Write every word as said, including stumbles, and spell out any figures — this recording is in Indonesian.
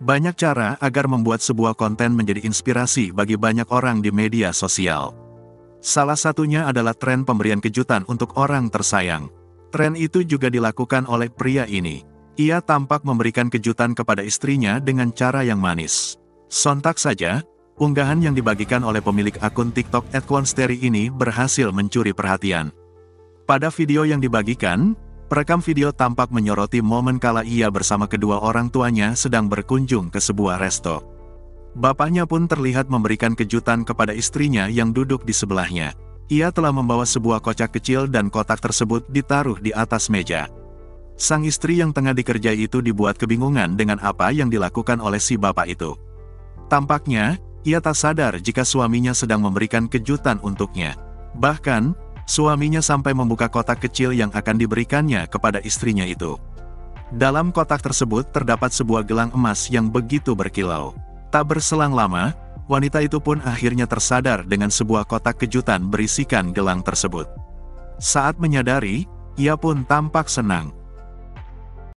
Banyak cara agar membuat sebuah konten menjadi inspirasi bagi banyak orang di media sosial. Salah satunya adalah tren pemberian kejutan untuk orang tersayang. Tren itu juga dilakukan oleh pria ini. Ia tampak memberikan kejutan kepada istrinya dengan cara yang manis. Sontak saja, unggahan yang dibagikan oleh pemilik akun TikTok et konsteri ini berhasil mencuri perhatian. Pada video yang dibagikan, perekam video tampak menyoroti momen kala ia bersama kedua orang tuanya sedang berkunjung ke sebuah resto. Bapaknya pun terlihat memberikan kejutan kepada istrinya yang duduk di sebelahnya. Ia telah membawa sebuah kocak kecil dan kotak tersebut ditaruh di atas meja. Sang istri yang tengah dikerjai itu dibuat kebingungan dengan apa yang dilakukan oleh si bapak itu. Tampaknya, ia tak sadar jika suaminya sedang memberikan kejutan untuknya. Bahkan, suaminya sampai membuka kotak kecil yang akan diberikannya kepada istrinya itu. Dalam kotak tersebut terdapat sebuah gelang emas yang begitu berkilau. Tak berselang lama, wanita itu pun akhirnya tersadar dengan sebuah kotak kejutan berisikan gelang tersebut. Saat menyadari, ia pun tampak senang.